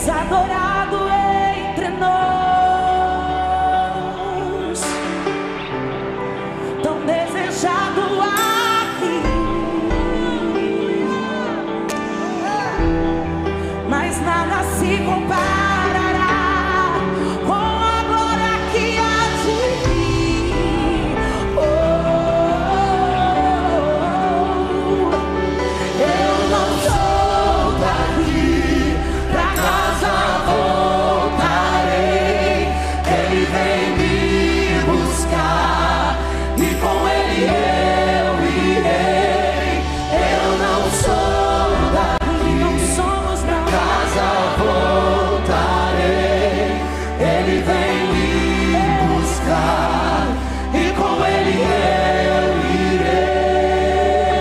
És adorado entre nós, tão desejado aqui, mas nada se comparará com a glória que há de vir. Eu não sou daqui, pra casa voltarei. Ele vem me buscar e com ele eu irei. Eu não sou daqui, não somos não. Casa voltarei. Ele vem me buscar e com ele eu irei.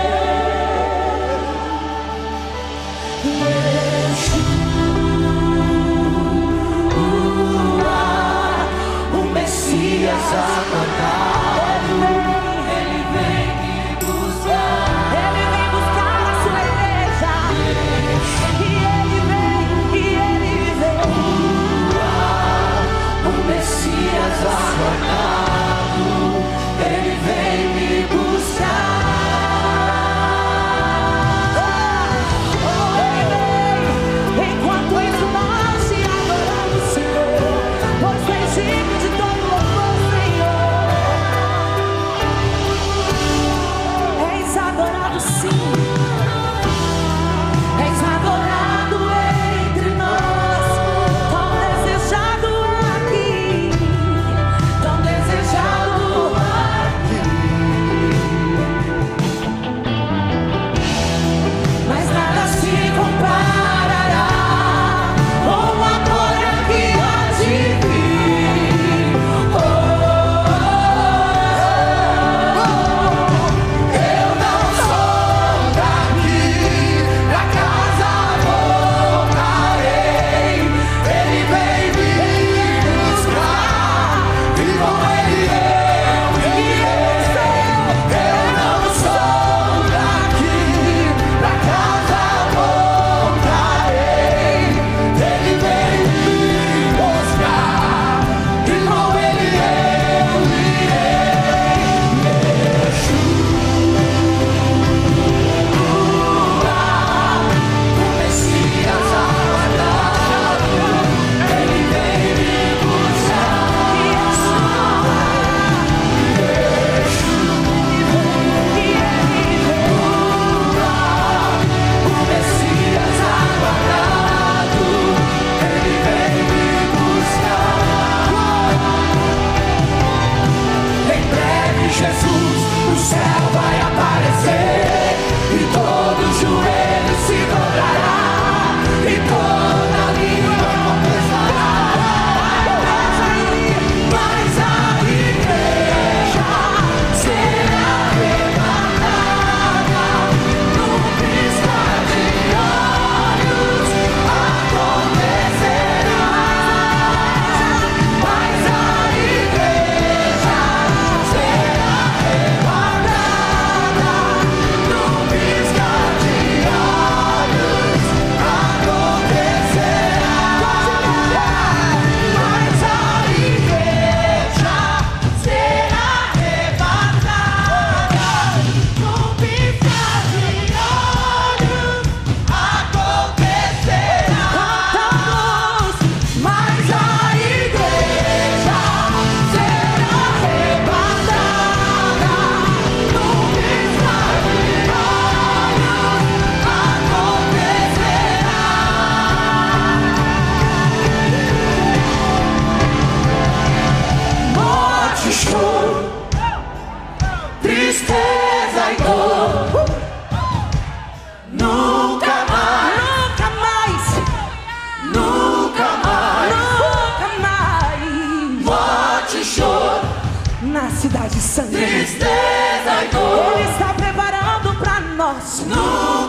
Yeshua, o Messias aguardado, ele vem me buscar. Ele vem buscar a sua igreja. E ele vem, e ele vem. O Messias aguardado, ele vem me buscar. Enquanto isso nós te adoramos, Senhor, pois és digno de todo louvor, Senhor. És adorado, sim. És adorado entre nós, tão desejado aqui, tão desejado aqui. Mas nada se comparará com a glória que há de vir. Eu não sou daqui, pra casa voltarei. Ele vem me buscar e com ele eu irei. Eu não sou daqui, pra casa voltarei. Ele vem me buscar e com ele eu irei. O Messias aguardado, ele vem me buscar. O Messias aguardado, ele vem me buscar. Em breve Jesus no céu vai aparecer e todo joelho se dobrará e toda língua confessará. Mas a igreja será arrebatada num piscar de olhos. Acontecerá. Mas a igreja será arrebatada num piscar de olhos. Acontecerá. Mas a igreja será arrebatada num piscar de olhos. Acontecerá. Cantamos, mas a igreja será arrebatada num piscar de olhos. Acontecerá. Morte, choro, tristeza e dor, nunca mais, nunca mais, nunca mais, nunca mais. Morte, choro, na cidade santa, tristeza e dor, ele está preparando pra nós. Nunca